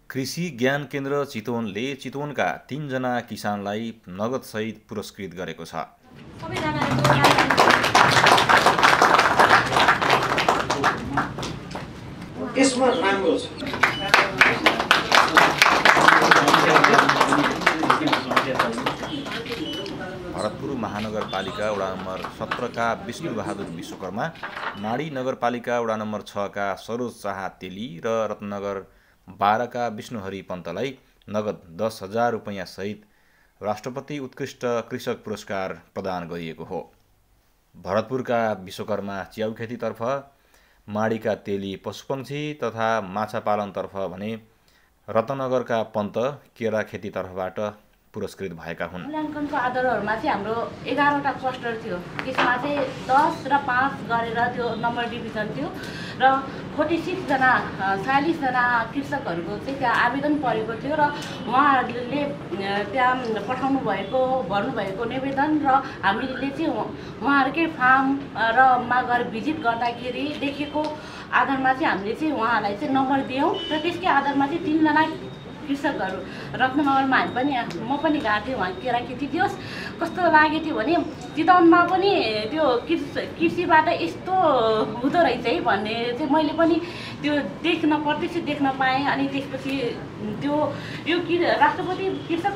कृषि ज्ञान केन्द्र चितवनले चितवनका 3 जना किसानलाई नगदसहित पुरस्कृत गरेको छ। यसमा राम्रो छ। भरतपुर महानगरपालिका वडा नम्बर 17 का विष्णु बहादुर विश्वकर्मा, नाडी नगरपालिका वडा नम्बर 6 का सरोज शाह तेली र रत्नगर 12 का विष्णुहरि पन्तलाई नगद 10,000 रुपैयाँ सहित राष्ट्रपति उत्कृष्ट कृषक पुरस्कार प्रदान गरिएको हो। भरतपुरका विश्वकर्मा च्याउ खेतीतर्फ, माडीका तेली पशुपक्षी तथा माछा पालनतर्फ भने रत्नगरका पन्त केरा खेतीतर्फबाट पुरस्कृत भएका हुन्। मूल्याङ्कनको आधारहरूमा चाहिँ हाम्रो 11वटा क्लस्टर थियो। त्यसमा चाहिँ 10 र 5 गरेर त्यो नम्बर डिभिजन थियो र 46 जना 40 जना कृषकहरूको चाहिँ त्यहाँ आवेदन परेको थियो र उहाँहरूले त्यहाँ पठाउनु भएको भर्नुभएको निवेदन र हामीले चाहिँ उहाँहरूकै फार्म र मा गएर भिजिट गर्दाखेरि देखेको आधारमा चाहिँ हामीले चाहिँ उहाँलाई चाहिँ नम्बर दियौँ र त्यसकै आधारमा चाहिँ 3 जना कृषकहरू रत्नगरमा हामी पनि म पनि गएको थिएँ उहाँ केरा खेती दियोस् कस्तो लागेको थियो भने चितवनमा पनि त्यो कृषिबाट यस्तो हुँदो रहेछ है भन्ने चाहिँ मैले पनि त्यो प्रत्यक्ष देख्न पाएँ। अनि त्यसपछि त्यो यो राष्ट्रपति कृषक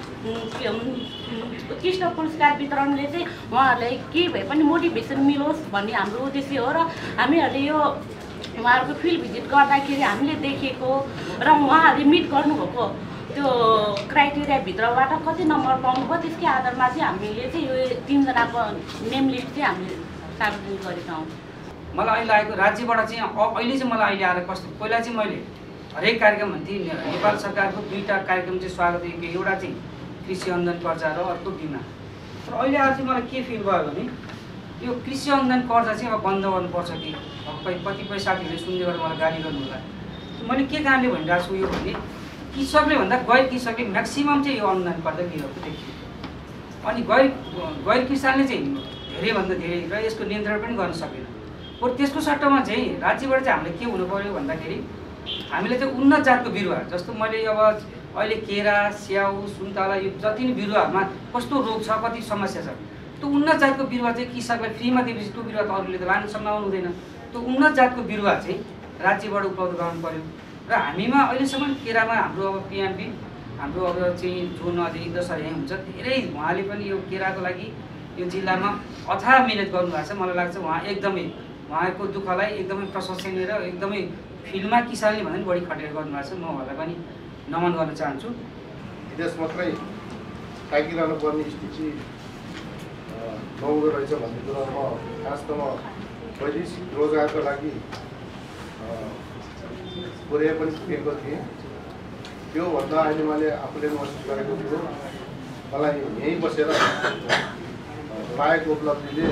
उत्कृष्ट पुरस्कार वितरणले चाहिँ उहाँहरूलाई केही भए पनि मोटिभेसन मिलोस् भन्ने हाम्रो उद्देश्य हो र हामीहरूले यो उहाँहरूको फिल्ड भिजिट गर्दाखेरि हामीले देखेको र उहाँहरूले मिट गर्नुभएको त्यो क्राइटेरियाभित्रबाट कति नम्बर पाउनुभयो त्यसकै आधारमा चाहिँ हामीले चाहिँ यो 3 जनाको नेम लिस्ट चाहिँ हामीले सार्वजनिक गरेका हौँ। मलाई अहिले आएको राज्यबाट चाहिँ अहिले चाहिँ मलाई अहिले आएर कस्तो पहिला चाहिँ मैले हरेक कार्यक्रम भन्थेँ नेपाल सरकारको 2टा कार्यक्रम चाहिँ स्वागत गरेको, एउटा चाहिँ कृषि अनुदान कर्जा र अर्को बिमा। तर अहिले आएर चाहिँ मलाई के फिल भयो भने यो कृषि अनुदान कर्जा चाहिँ अब बन्द गर्नुपर्छ कि कतिपय साथीहरूले सुन्दै गरेर मलाई गाली गर्नु होला। मैले के कारणले भनिरहेको छु यो भने कृषकले भन्दा गैर कृषकले म्याक्सिमम चाहिँ यो अनुदान कर्जा लिएको देखियो। अनि गैर किसानले चाहिँ धेरैभन्दा धेरै र यसको नियन्त्रण पनि गर्न सकेन। र त्यसको सट्टामा चाहिँ राज्यबाट चाहिँ हामीले के हुनु पर्यो भन्दाखेरि हामीले चाहिँ उन्नत जातको बिरुवा जस्तो मैले अब अहिले केरा स्याउ सुन्तला यो जति नै बिरुवाहरूमा कस्तो रोग छ कति समस्या छ त्यो उन्नत जातको बिरुवा चाहिँ कृषकलाई फ्रीमा दिएपछि त्यो बिरुवा त अरूले त लान सम्भावना हुँदैन। त्यो उन्नत जातको बिरुवा चाहिँ राज्यबाट उपलब्ध गराउनु पर्यो। र हामीमा अहिलेसम्म केरामा हाम्रो अब पिएमपी हाम्रो अब चाहिँ जो नजिक दसर यहीँ हुन्छ धेरै उहाँले पनि यो केराको लागि यो जिल्लामा अथाह मिहिनेत गर्नुभएको छ। मलाई लाग्छ उहाँ एकदमै उहाँको दुःखलाई एकदमै प्रशंसनीय र एकदमै फिल्डमा किसानले भन्दा पनि बढी खटेर गर्नुभएको छ। म उहाँलाई पनि नमन गर्न चाहन्छु। विदेश मात्रै ताकिरहनु पर्ने स्थिति नहुँदो रहेछ भन्ने कुरा म वास्तवमा वैदेशिक रोजगारको लागि कोरिया पनि पुगेको थिएँ। त्योभन्दा अहिले मैले आफूले महसुस गरेको थियो मलाई यहीँ बसेर पाएको उपलब्धिले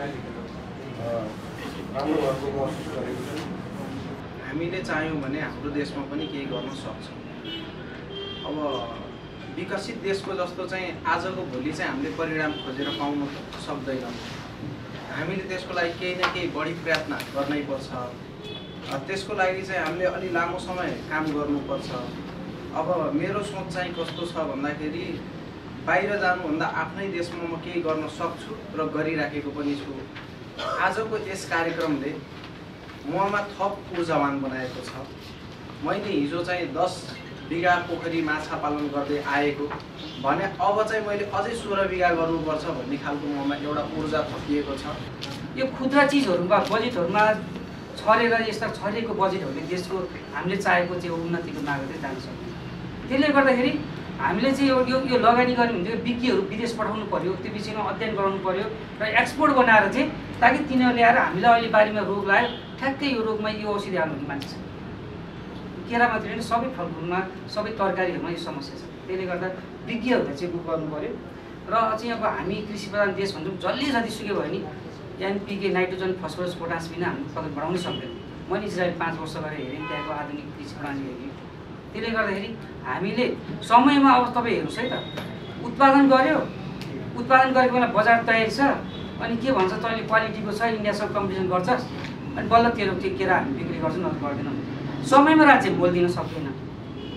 राम्रो भएको महसुस गरेको छु। हामीले चाह्यौँ भने हाम्रो देशमा पनि केही गर्न सक्छौँ। अब विकसित देशको जस्तो चाहिँ आजको भोलि चाहिँ हामीले परिणाम खोजेर पाउन सक्दैनौँ। हामीले त्यसको लागि केही न केही बढी प्रयत्न गर्नै पर्छ। त्यसको लागि चाहिँ हामीले अलि लामो समय काम गर्नुपर्छ। अब मेरो सोच चाहिँ कस्तो छ भन्दाखेरि बाहिर जानुभन्दा आफ्नै देशमा म केही गर्न सक्छु र गरिराखेको पनि छु। आजको यस कार्यक्रमले ममा थप ऊर्जावान बनाएको छ। मैले हिजो चाहिँ 10 बिघा पोखरी माछा पालन गर्दै आएको भने अब चाहिँ मैले अझै 16 बिघा गर्नुपर्छ भन्ने खालको ममा एउटा ऊर्जा थपिएको छ। यो खुद्रा चिजहरूमा बजेटहरूमा छरेर यस्ता छरिएको बजेटहरूले देशको हामीले चाहेको चाहिँ उन्नतिको मार्ग चाहिँ जान सक्छ। त्यसले गर्दाखेरि हामीले चाहिँ यो लगानी गर्ने हुन्थ्यो बिक्रीहरू विदेश पठाउनु पर्यो, त्यो विषयमा अध्ययन गराउनु पर्यो र एक्सपोर्ट बनाएर चाहिँ ताकि तिनीहरूले आएर हामीलाई अहिले बारीमा रोग लाग्यो ठ्याक्कै यो रोगमा यो औषधि हाल्नु हुने मान्छे छ। केरा मात्रै होइन सबै फलफुलमा सबै तरकारीहरूमा यो समस्या छ। त्यसले गर्दा विज्ञहरूलाई चाहिँ बुक गर्नु पर्यो र चाहिँ अब हामी कृषि प्रधान देश भन्छौँ जसले जति सुके भयो नि एनपीके नाइट्रोजन फस्फरस पोटास बिना हामी उत्पादन बढाउनै सक्दैन। मैले इजरायल 5 वर्ष गरेर हेरेँ त्यहाँको आधुनिक कृषि प्रणाली हेरेँ। त्यसले गर्दाखेरि हामीले समयमा अब तपाईँ हेर्नुहोस् है त उत्पादन गरेको बेला बजार तयारी छ अनि के भन्छ तैँले क्वालिटीको छ इन्डियासँग कम्पिटिसन गर्छस् अनि बल्ल तेरो त्यो केरा हामी बिक्री गर्छौँ नत्र गर्दैनौँ। समयमा राज्य मोल दिन सक्दैन।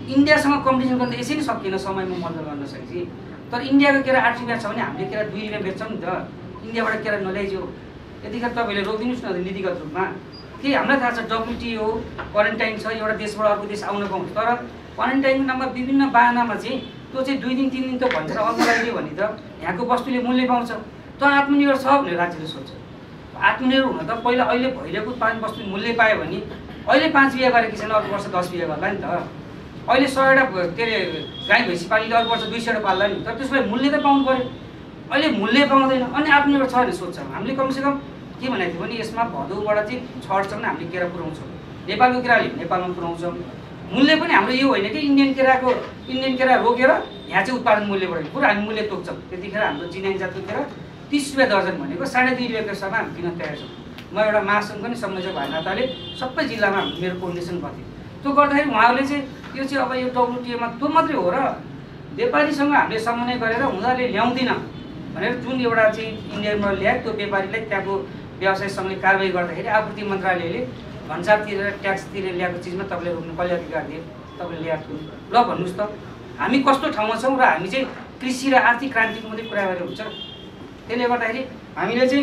इन्डियासँग कम्पिटिसन गर्न यसै नै सकिएन समयमा मद्दत गर्न सकेपछि। तर इन्डियाको केरा 8 रुपियाँ छ भने हामीले केरा 2 रुपियाँ बेच्छौँ नि त। इन्डियाबाट केरा नल्याइज्यो यतिखेर तपाईँले रोकिदिनुहोस् न नीतिगत रूपमा। के हामीलाई थाहा छ WTO क्वारेन्टाइन छ, एउटा देशबाट अर्को देश आउन पाउँछ, तर क्वारेन्टाइनको नाममा विभिन्न बाहनामा चाहिँ त्यो चाहिँ 2 दिन 3 दिन त भन्छ र अल्मो लगाइदियो भने त यहाँको वस्तुले मूल्य पाउँछ। त आत्मनिर्भर छ भनेर राज्यले सोध्छ। आत्मनिर्भर हुन त पहिला अहिले भइरहेको उत्पादन वस्तु मूल्य पायो भने अहिले 5 बिहा गरेको किसान अर्को वर्ष 10 बिहा गर्ला नि त। अहिले 100वटा के अरे गाई भैँसी पालिले अर्को वर्ष 200वटा पाल्ला नि। तर त्यसलाई मूल्य त पाउनु पऱ्यो। अहिले मूल्य पाउँदैन अनि आत्मनिर्भर छ भने सोध्छौँ। हामीले कमसेकम के भनेको थियो भने यसमा भदौबाट चाहिँ छर्छ भने हामीले केरा पुऱ्याउँछौँ। नेपालको केराले नेपालमा पुऱ्याउँछौँ। मूल्य पनि हाम्रो यो होइन कि इन्डियन केरा रोकेर यहाँ चाहिँ उत्पादन मूल्य बढायो। पुरा हामी मूल्य तोक्छौँ। त्यतिखेर हाम्रो चिनाई जातको केरा 30 रुपियाँ दर्जन भनेको 2.5 रुपियाँको सभा हामी दिन तयार छौँ। म एउटा महासङ्घ पनि संयोजक भएको नाताले सबै जिल्लामा मेरो कोर्डिनेसन गर्थेँ। त्यो गर्दाखेरि उहाँहरूले चाहिँ यो चाहिँ अब यो WTOमा त्यो मात्रै हो र व्यापारीसँग हामीले समन्वय गरेर उनीहरूले ल्याउँदैन भनेर जुन एउटा चाहिँ इन्डियामा ल्यायो त्यो व्यापारीलाई त्यहाँको व्यवसायसँगले कारबाही गर्दाखेरि आपूर्ति मन्त्रालयले भन्सार तिरेर ट्याक्स तिरेर ल्याएको चिजमा तपाईँले रोक्नु कसले अधिकार दियो? तपाईँले ल्याएको ल भन्नुहोस् त। हामी कस्तो ठाउँमा छौँ र हामी चाहिँ कृषि र आर्थिक क्रान्तिको मात्रै कुरा गरेर हुन्छ। त्यसले गर्दाखेरि हामीले चाहिँ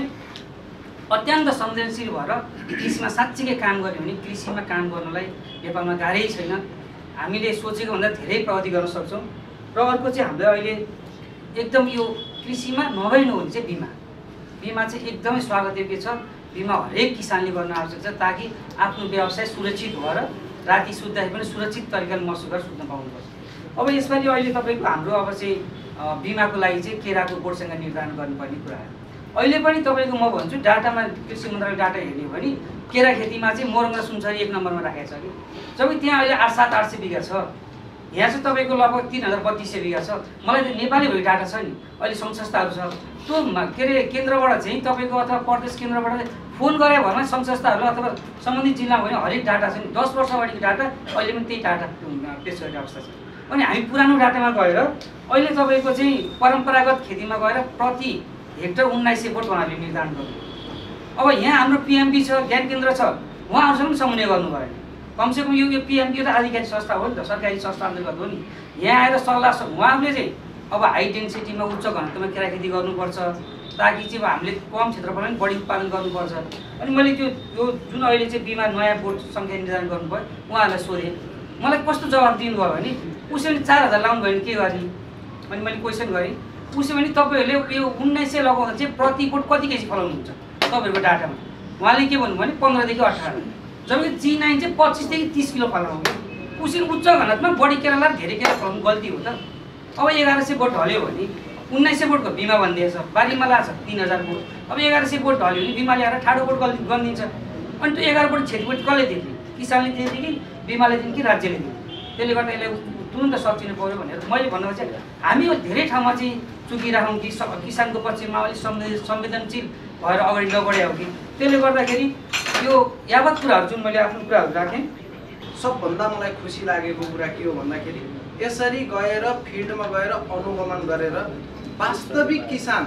अत्यन्त संवेदनशील भएर कृषिमा साँच्चीकै काम गऱ्यो भने कृषिमा काम गर्नलाई नेपालमा गाह्रै छैन। हामीले सोचेको भन्दा धेरै प्रगति गर्न सक्छौँ। र अर्को चाहिँ हामीले अहिले एकदम यो कृषिमा नभई नहुने चाहिँ बिमा चाहिँ एकदमै स्वागतयोग्य छ। बिमा हरेक किसानले गर्न आवश्यक छ ताकि आफ्नो व्यवसाय सुरक्षित भएर राति सुत्दाखेरि पनि सुरक्षित तरिकाले महसुस गरेर सुत्न पाउनुपर्छ। अब यसपालि अहिले तपाईँको हाम्रो अब चाहिँ बिमाको लागि चाहिँ केराको बोर्डसँग निर्धारण गर्नुपर्ने कुरा हो। अहिले पनि तपाईँको म भन्छु डाटामा कृषि मन्त्रालय डाटा हेर्ने भने केरा खेतीमा चाहिँ मोरङ र सुनसरी 1 नम्बरमा राखेको छ कि। जब त्यहाँ अहिले 800-800 बिघा छ, यहाँ चाहिँ तपाईँको लगभग 3300 बिघा छ। मलाई त नेपाली भई डाटा छ नि। अहिले सङ्घ संस्थाहरू छ त्यो के अरे केन्द्रबाट चाहिँ तपाईँको अथवा प्रदेश केन्द्रबाट फोन गरे भने सङ्घ संस्थाहरू अथवा सम्बन्धित जिल्लामा भने हरेक डाटा छ नि। 10 वर्ष अगाडिको डाटा अहिले पनि त्यही डाटा पेस गर्ने अवस्था छ। अनि हामी पुरानो डाटामा गएर अहिले तपाईँको चाहिँ परम्परागत खेतीमा गएर प्रति हेक्टर 1900 बोट उहाँहरूले निर्धारण गर्नु। अब यहाँ हाम्रो PMB छ, ज्ञान केन्द्र छ, उहाँहरूसँग पनि समन्वय गर्नु भयो। कमसेकम यो PMB त आधिकारिक संस्था हो नि त, सरकारी संस्था अन्तर्गत हो नि। यहाँ आएर सल्लाह उहाँहरूले चाहिँ अब हाई डेन्सिटीमा उच्च घनत्वमा केरा खेती गर्नुपर्छ ताकि चाहिँ हामीले कम क्षेत्रफलमा पनि बढी उत्पादन गर्नुपर्छ। अनि मैले त्यो यो जुन अहिले चाहिँ बिमा नयाँ बोर्ड सङ्ख्या निर्धारण गर्नुभयो उहाँहरूलाई सोधेँ। मलाई कस्तो जवाब दिनुभयो भने उसले पनि 4000 लाउनु भयो भने के गर्ने? अनि मैले क्वेसन गरेँ उसो भने तपाईँहरूले यो 1900 लगाउँदा चाहिँ प्रति बोट कति केजी फलाउनुहुन्छ तपाईँहरूको डाटामा? उहाँले के भन्नुभयो भने 15 देखि 18, जबकि G9 चाहिँ 25 देखि 30 किलो फलाउनु। उसले उच्च घनत्वमा बढी केरा लाएर धेरै केरा फलाउनु गल्ती हो त। अब 1100 बोट ढल्यो भने 1900 बोटको बिमा भनिदिएछ, बारीमा लाग्छ 3000 बोट। अब 1100 बोट ढल्यो भने बिमा ल्याएर ठाडो बोट गरिदिन्छ। अनि त्यो 11 बोट क्षतिपूर्ति कसले दिने? किसानले दिने कि बिमाले दिने कि राज्यले दिने? त्यसले गर्दा यसले तुरुन्त सचिनु पऱ्यो भनेर मैले भन्नु चाहिँ हामी धेरै ठाउँमा चाहिँ चुकिराखौँ कि किसानको पक्षमा अलिक संवेदनशील भएर अगाडि नबढायो कि। त्यसले गर्दाखेरि यो यावत कुराहरू जुन मैले आफ्नो कुराहरू राखेँ। सबभन्दा मलाई खुसी लागेको कुरा के हो भन्दाखेरि यसरी गएर फिल्डमा गएर अनुगमन गरेर वास्तविक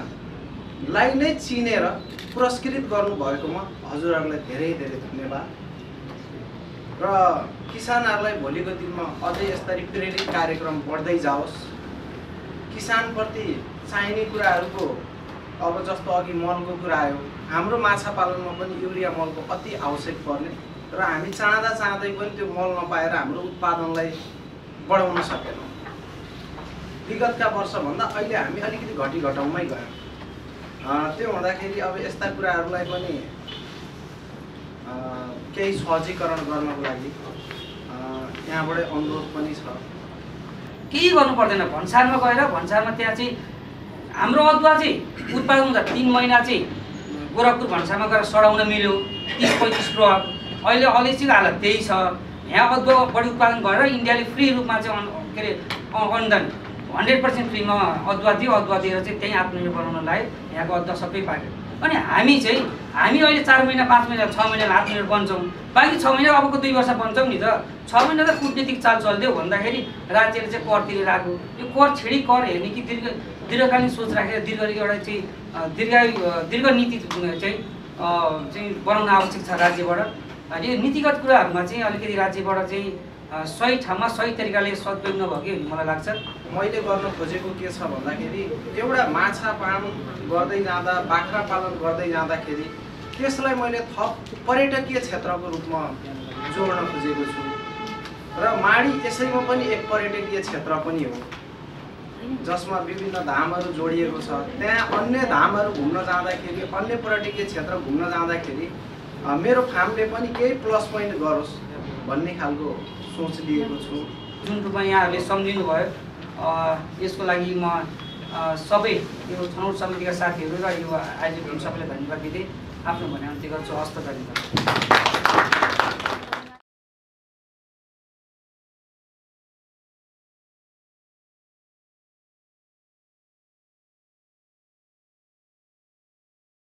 किसानलाई नै चिनेर पुरस्कृत गर्नुभएकोमा हजुरहरूलाई धेरै धेरै धन्यवाद। र किसानहरूलाई भोलिको दिनमा अझै यसरी प्रेरित कार्यक्रम बढ्दै जाओस्। किसानप्रति चाहिने कुराहरूको अब जस्तो अघि मलको कुरा आयो, हाम्रो माछा पालनमा पनि युरिया मलको अति आवश्यक पर्ने र हामी चाहँदै पनि त्यो मल नपाएर हाम्रो उत्पादनलाई बढाउन सकेनौँ। विगतका वर्षभन्दा अहिले हामी अलिकति घटाउमै गयौँ। त्यो हुँदाखेरि अब यस्ता कुराहरूलाई पनि केही सहजीकरण गर्नको लागि यहाँबाटै अनुरोध पनि छ। केही गर्नु पर्दैन, भन्सारमा गएर भन्सारमा त्यहाँ चाहिँ हाम्रो अदुवा चाहिँ उत्पादन हुन्छ 3 महिना चाहिँ गोरखपुर भन्सारमा गएर सडाउन मिल्यो 30-35 ट्रक। अहिले अलैँचीको हालत त्यही छ। यहाँ अदुवा बढी उत्पादन गरेर इन्डियाले फ्री रूपमा चाहिँ के अरे अनुदान 100% फ्रीमा अदुवा दियो। अदुवा दिएर चाहिँ त्यहीँ आत्मनिर्भर बनाउन लाग्यो। यहाँको अदुवा सबै पाक्यो। अनि हामी अहिले 4 महिना 5 महिना 6 महिना आत्मनिर्भर बन्छौँ, बाँकी 6 महिना अबको 2 वर्ष बन्छौँ नि त। 6 महिना त कूटनीतिक चाल चल्दियो भन्दाखेरि राज्यले चाहिँ कर तिरेर आएको। यो कर छेडी कर हेर्ने कि दीर्घकालीन सोच राखेर एउटा चाहिँ दीर्घ नीति चाहिँ बनाउन आवश्यक छ राज्यबाट। अनि नीतिगत कुराहरूमा चाहिँ अलिकति राज्यबाट चाहिँ सही ठाउँमा सही तरिकाले सदुपयोग नभयो कि भन्ने मलाई लाग्छ। मैले गर्न खोजेको के छ भन्दाखेरि एउटा माछा पालन गर्दै जाँदा बाख्रा पालन गर्दै जाँदाखेरि त्यसलाई मैले थप पर्यटकीय क्षेत्रको रूपमा जोड्न खोजेको छु र माडी यसैमा पनि एक पर्यटकीय क्षेत्र पनि हो जसमा विभिन्न धामहरू जोडिएको छ। त्यहाँ अन्य धामहरू घुम्न जाँदाखेरि अन्य पर्यटकीय क्षेत्र घुम्न जाँदाखेरि मेरो फार्मले पनि केही प्लस पोइन्ट गरोस् भन्ने खालको सोच लिएको छु। जुन रूपमा यहाँहरूले सम्झिनु भयो यसको लागि म सबै यो छनौट समितिका साथीहरू र यो आयोजक टिम सबैलाई धन्यवाद दिँदै आफ्नो भनाइ अन्त्य गर्छु। हस्त धन्यवाद।